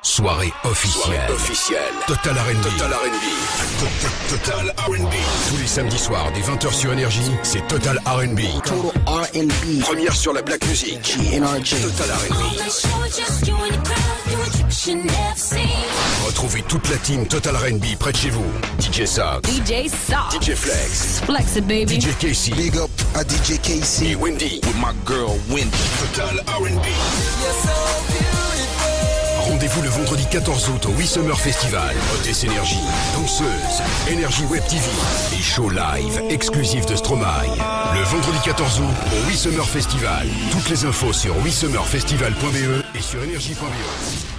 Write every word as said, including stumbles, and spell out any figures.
Soirée officielle. Soirée officielle. Total R and B. Total R and B. Total R and B. Tous les samedis soirs dès vingt heures sur Énergie, c'est Total R and B. Total R and B. Première sur la Black Music. G N R J. Total R and B. Retrouvez toute la team Total R and B près de chez vous. D J Sox. D J Sox. D J Flex. Flex it, baby. D J Casey. Big up à D J Casey. Et Wendy. With my girl Wendy. Total R and B. Rendez-vous le vendredi quatorze août au We Summer Festival. Hôtesse Énergie, danseuse, Énergie Web T V et show live exclusif de Stromae. Le vendredi quatorze août au We Summer Festival. Toutes les infos sur we summer festival point b e et sur énergie point b e.